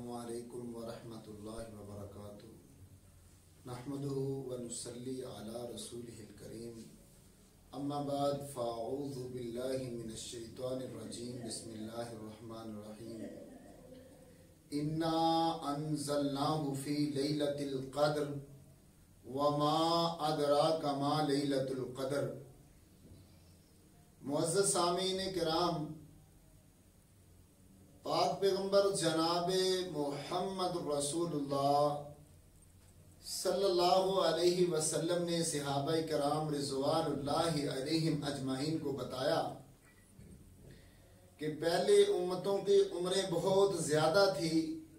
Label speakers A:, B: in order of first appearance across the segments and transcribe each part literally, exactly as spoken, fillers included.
A: अस्सलामु अलैकुम व रहमतुल्लाहि व बरकातुहू। नहमदुहु व नुसल्ली अला रसूलिहिल करीम। अम्मा बाद फ़अऊज़ु बिल्लाहि मिनश शैतानिर रजीम। बिस्मिल्लाहिर रहमानिर रहीम। इन्ना अंज़लनाहु फ़ी लैलतिल क़द्र व मा अदराका मा लैलतुल क़द्र। मुअज़्ज़ज़ सामीन किराम, पाक पैगंबर जनाबे मोहम्मद रसूलुल्लाह सल्लल्लाहु अलैहि वसल्लम ने सहाबाए किराम रिज़वानुल्लाहि अलैहिम अजमाइन को बताया कि पहले उम्मतों की उम्रें बहुत ज्यादा थी,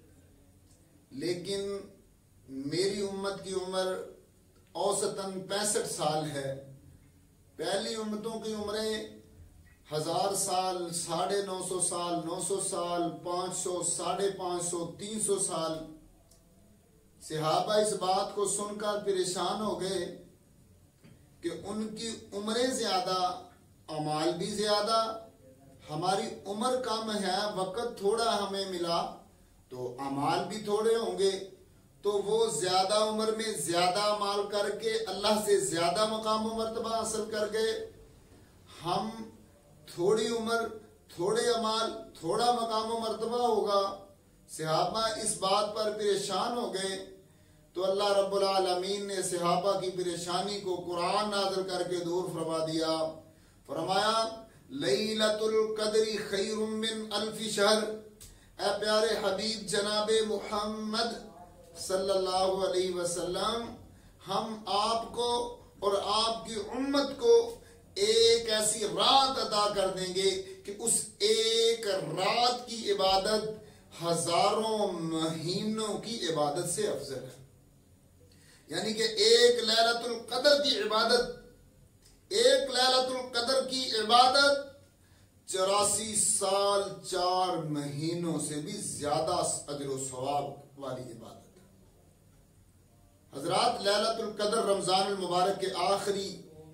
A: लेकिन मेरी उम्मत की उम्र औसतन पैंसठ साल है। पहली उम्मतों की उम्रें हजार साल, साढ़े नौ सौ साल, नौ सौ साल, पांच सौ, साढ़े पांच सौ, तीन सौ साल। सहाबा इस बात को सुनकर परेशान हो गए कि उनकी उम्रें ज्यादा, अमाल भी ज्यादा, हमारी उम्र कम है, वक्त थोड़ा हमें मिला तो अमाल भी थोड़े होंगे, तो वो ज्यादा उम्र में ज्यादा अमाल करके अल्लाह से ज्यादा मकाम व मर्तबा हासिल कर गए। हम थोड़ी उम्र, थोड़े अमाल, थोड़ा मकाम व मर्तबा होगा। सहाबा इस बात पर परेशान हो गए तो अल्लाह रब्बुल आलमीन ने सहाबा की परेशानी को कुरान नाज़िल करके दूर फरमा दिया। फरमाया लैलतुल क़द्री खैरुम मिन अल्फि शहर। ऐ प्यारे हबीब जनाबे मुहम्मद सल्लल्लाहु अलैहि वसल्लम, हम आपको और आपकी उम्मत को एक ऐसी रात अदा कर देंगे कि उस एक रात की इबादत हजारों महीनों की इबादत से अफजल है। यानी कि एक लैलतुल क़द्र की इबादत, एक लैलतुल क़द्र की इबादत चौरासी साल चार महीनों से भी ज्यादा अजर व सवाब वाली इबादत है। हजरात, लैलतुल क़द्र रमजान मुबारक के आखिरी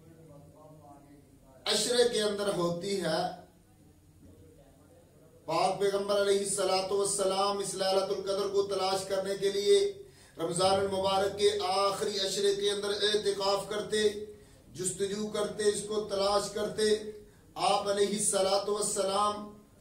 A: अशरे के अंदर होती है। पाक पैगंबर अलैहिस्सलातु वस्सलाम इस लैलतुल क़द्र को तलाश करने के लिए रमजान मुबारक के आखिरी अशरे के अंदर एतिकाफ करते, जुस्तजू करते, इसको तलाश करते। आप अलैहिस्सलातु वस्सलाम,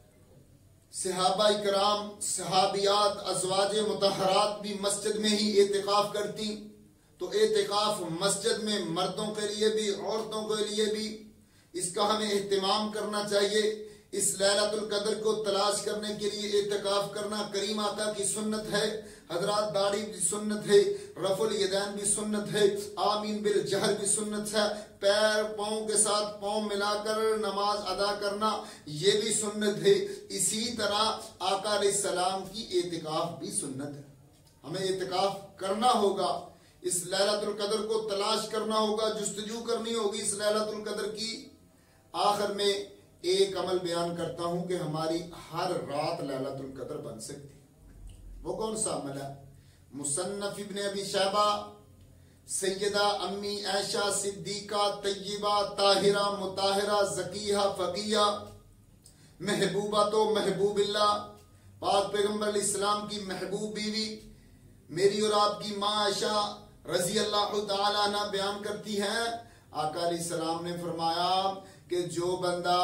A: सहाबा इकराम, सहाबियात, अज़वाजे मुतहरात भी मस्जिद में ही एतिकाफ करती। तो एतिकाफ मस्जिद में मर्दों के लिए भी, औरतों के लिए भी, इसका हमें एहतिमाम करना चाहिए। इस लैलतुल क़द्र को तलाश करने के लिए एतिकाफ करना करीम आका की सुन्नत है। हजरात, दाढ़ी भी सुन्नत है, रफुल यदैन भी सुन्नत है, आमीन बिल जहर भी सुन्नत है, पैर पाँव के साथ पाँव मिलाकर नमाज अदा करना ये भी सुन्नत है। इसी तरह आका अलैहिस्सलाम की एतिकाफ भी सुन्नत है। हमें एतिकाफ करना होगा, इस लैलतुल क़द्र को तलाश करना होगा, जुस्तजू करनी होगी इस लैलतुल क़द्र की। आखिर में एक अमल बयान करता हूं कि हमारी हर रात लैलतुल क़द्र बन सकती है। वो कौन सा अमल है? मुसन्नफ इब्ने अबी शैबा, सैयदा अम्मी आयशा सिद्दीका तय्यबा ताहिरा मुताहिरा ज़किया फ़क़िया महबूबा तो महबूबिल्ला, पाक पैगंबर इस्लाम की महबूब बीवी, मेरी और आपकी माँ आयशा रज़ी अल्लाह तआला अन्हा बयान करती हैं, आका अलैहिस्सलाम ने फरमाया कि जो बंदा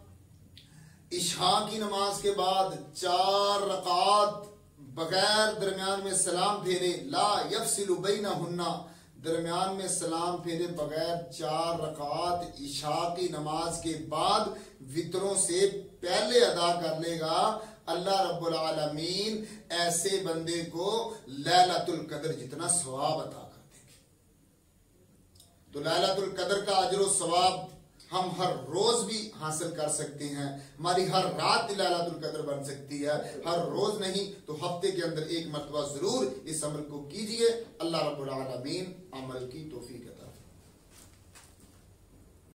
A: इशा की नमाज के बाद चार रकात बगैर दरमियान में सलाम फेरे, ला यफ़सिलु बैनहुन्ना, दरमियान में सलाम फेरे बगैर चार रकात इशा की नमाज के बाद वित्रों से पहले अदा कर लेगा, अल्लाह रब्बुल आलमीन ऐसे बंदे को लैलतुल क़द्र जितना सवाब अता कर देंगे। तो लैलतुल क़द्र का अजर व सवाब हम हर रोज भी हासिल कर सकते हैं। हमारी हर रात लैलतुल क़द्र बन सकती है, हर रोज नहीं तो हफ्ते के अंदर एक मरतबा जरूर इस अमल को कीजिए। अल्लाह रब्बुल आलमीन अमल की तौफीक